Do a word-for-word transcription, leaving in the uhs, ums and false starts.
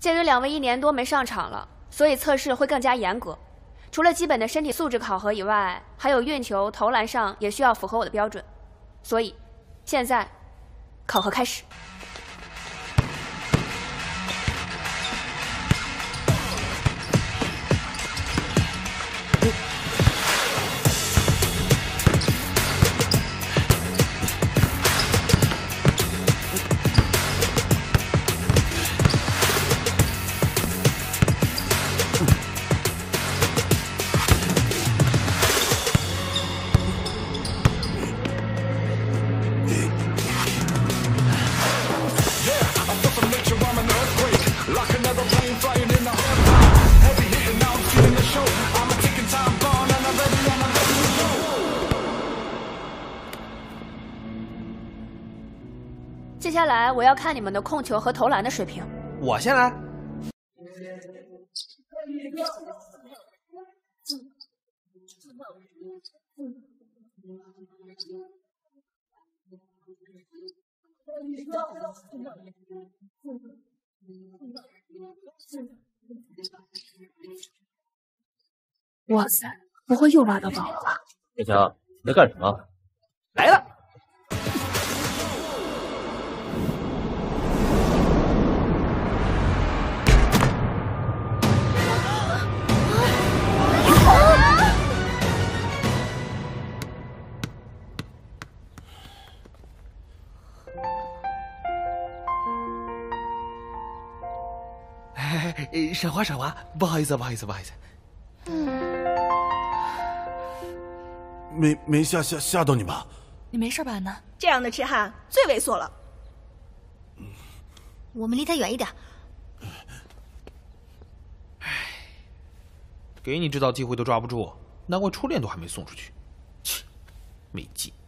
鉴于两位一年多没上场了，所以测试会更加严格。除了基本的身体素质考核以外，还有运球、投篮上也需要符合我的标准。所以，现在考核开始。 接下来我要看你们的控球和投篮的水平。 我先来。 哇塞，不会又挖到宝了吧？ 小强，你在干什么？ 来了。 闪花，闪花，不好意思，不好意思，不好意思。 没没吓吓吓到你吧？ 你没事吧，安娜？ 这样的痴汉最猥琐了。 我们离他远一点。 唉，给你制造机会都抓不住，难怪初恋都还没送出去，切，没劲。